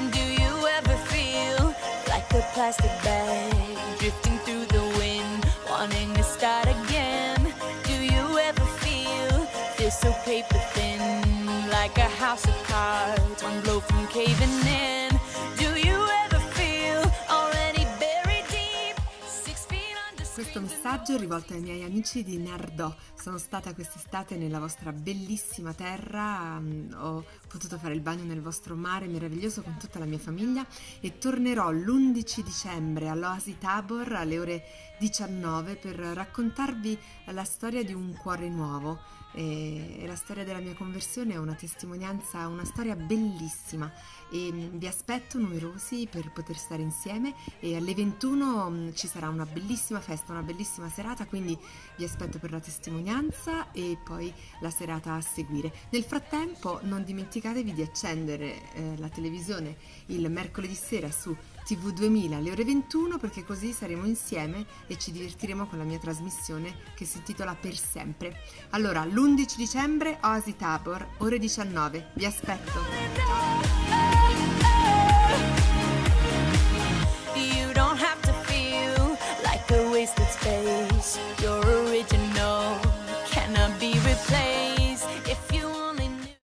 Do you ever feel like a plastic bag drifting through the wind, wanting to start again? Do you ever feel so paper thin, like a house of cards, one blow from caving in? Do you ever feel already buried deep, 6 feet under? Questo messaggio è rivolto ai miei amici di Nardò. Sono stata quest'estate nella vostra bellissima terra, ho potuto fare il bagno nel vostro mare meraviglioso con tutta la mia famiglia e tornerò l'11 dicembre all'Oasi Tabor alle ore 19 per raccontarvi la storia di un cuore nuovo. E la storia della mia conversione è una testimonianza, una storia bellissima, e vi aspetto numerosi per poter stare insieme, e alle 21 ci sarà una bellissima festa, una bellissima serata, quindi vi aspetto per la testimonianza e poi la serata a seguire. Nel frattempo non dimenticatevi di accendere la televisione il mercoledì sera su TV 2000 alle ore 21, perché così saremo insieme e ci divertiremo con la mia trasmissione che si intitola Per Sempre. Allora, l'11 dicembre, Oasi Tabor, ore 19. Vi aspetto!